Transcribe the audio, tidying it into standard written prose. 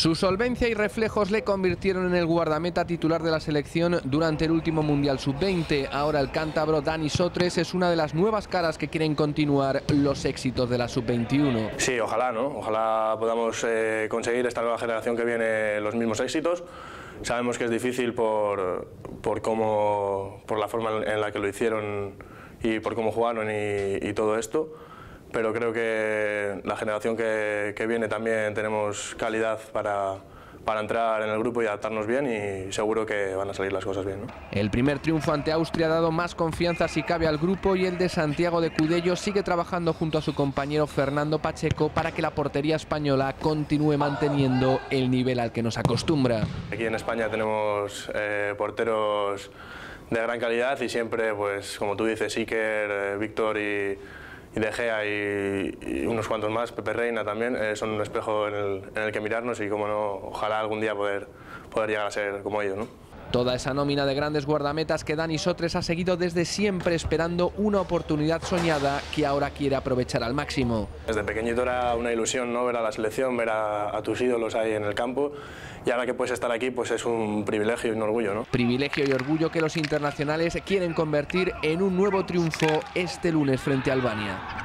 Su solvencia y reflejos le convirtieron en el guardameta titular de la selección durante el último Mundial Sub-20. Ahora el cántabro Dani Sotres es una de las nuevas caras que quieren continuar los éxitos de la Sub-21. Sí, ojalá, ¿no? Ojalá podamos conseguir esta nueva generación que viene los mismos éxitos. Sabemos que es difícil por la forma en la que lo hicieron y por cómo jugaron y todo esto. Pero creo que la generación que viene también tenemos calidad para entrar en el grupo y adaptarnos bien, y seguro que van a salir las cosas bien, ¿no? El primer triunfo ante Austria ha dado más confianza si cabe al grupo, y el de Santiago de Cudello sigue trabajando junto a su compañero Fernando Pacheco para que la portería española continúe manteniendo el nivel al que nos acostumbra. Aquí en España tenemos porteros de gran calidad y siempre, pues como tú dices, Iker, Víctor y De Gea y unos cuantos más, Pepe Reina también, son un espejo en el que mirarnos, y como no, ojalá algún día poder llegar a ser como ellos, ¿no? Toda esa nómina de grandes guardametas que Dani Sotres ha seguido desde siempre, esperando una oportunidad soñada que ahora quiere aprovechar al máximo. Desde pequeñito era una ilusión, ¿no? Ver a la selección, ver a tus ídolos ahí en el campo, y ahora que puedes estar aquí, pues es un privilegio y un orgullo, ¿no? Privilegio y orgullo que los internacionales quieren convertir en un nuevo triunfo este lunes frente a Albania.